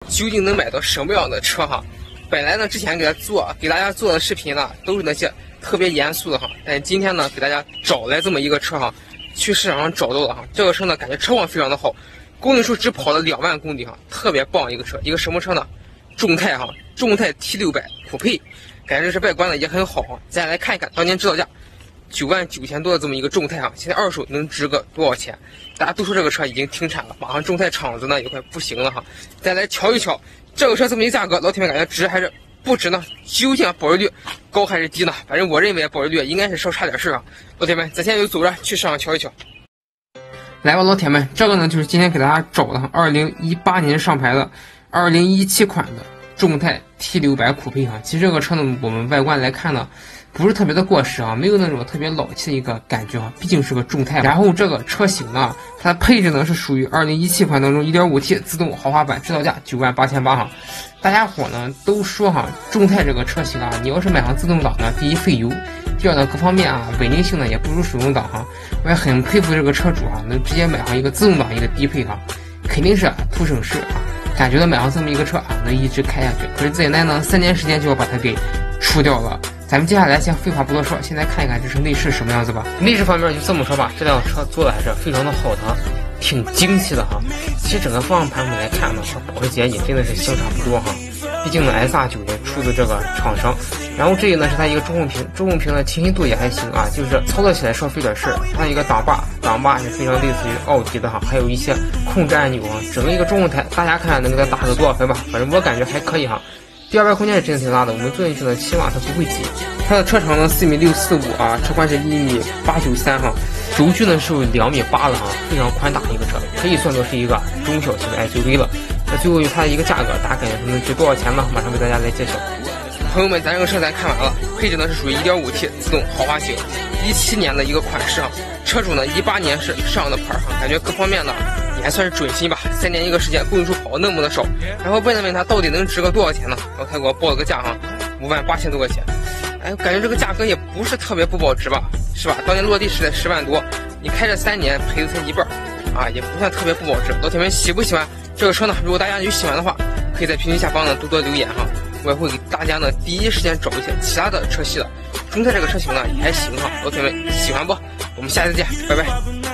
究竟能买到什么样的车哈？本来呢，之前给大家做的视频呢，都是那些特别严肃的哈，但今天呢，给大家找来这么一个车哈，去市场上找到了哈。这个车呢，感觉车况非常的好，公里数只跑了2万公里哈，特别棒一个车。一个什么车呢？众泰哈，众泰 T600酷配，感觉这是外观呢也很好哈。再来看一看当年指导价9万9千多的这么一个众泰哈，现在二手能值个多少钱？大家都说这个车已经停产了，马上众泰厂子呢也快不行了哈。再来瞧一瞧这个车这么一个价格，老铁们感觉值还是不值呢？究竟保值率高还是低呢？反正我认为保值率应该是稍差点事啊。老铁们，咱现在就走着去市场瞧一瞧。来吧，老铁们，这个呢就是今天给大家找的2018年上牌的2017款的众泰 T600酷配哈。其实这个车呢，我们外观来看呢，不是特别的过时啊，没有那种特别老气的一个感觉啊，毕竟是个众泰。然后这个车型呢，它的配置呢是属于2017款当中 1.5T 自动豪华版，指导价9万8千8哈。大家伙呢都说哈，众泰这个车型啊，你要是买上自动挡呢，第一费油，第二呢各方面啊稳定性呢也不如手动挡哈。我也很佩服这个车主啊，能直接买上一个自动挡一个低配哈，肯定是图省事啊。感觉到买上这么一个车啊，能一直开下去。可是这奈呢，3年时间就要把它给出掉了。咱们接下来先废话不多说，先来看一看这是内饰什么样子吧。内饰方面就这么说吧，这辆车做的还是非常的好的，挺精细的哈。其实整个方向盘我们来看呢，和保时捷也真的是相差不多哈。毕竟呢 SR9也出自这个厂商，然后这个呢是它一个中控屏的清晰度也还行啊，就是操作起来稍费点事儿。它一个挡把是非常类似于奥迪的哈，还有一些控制按钮啊，整个一个中控台，大家看能给它打个多少分吧？反正我感觉还可以哈。第二排空间是真的挺大的，我们坐进去呢，起码它不会挤。它的车长呢4.645米啊，车宽是1.893米哈，轴距呢是有2.8米了哈，非常宽大的一个车，可以算作是一个中小型的 SUV 了。那最后它的一个价格，大家感觉它能值多少钱呢？马上为大家来揭晓。朋友们，咱这个车咱看完了，配置呢是属于 1.5T 自动豪华型，17年的一个款式啊。车主呢18年是上的牌哈，感觉各方面呢也还算是准新吧。3年一个时间，公里数跑那么的少，然后问了问他到底能值个多少钱呢？然后他给我报了个价哈，5万8千多块钱。哎，感觉这个价格也不是特别不保值吧，是吧？当年落地是在10万多，你开这3年赔的才1半啊，也不算特别不保值。老铁们喜不喜欢这个车呢？如果大家有喜欢的话，可以在评论下方呢多多留言哈，我也会给大家呢第一时间找一些其他的车系的。众泰这个车型呢也还行哈，老铁们喜欢不？我们下次见，拜拜。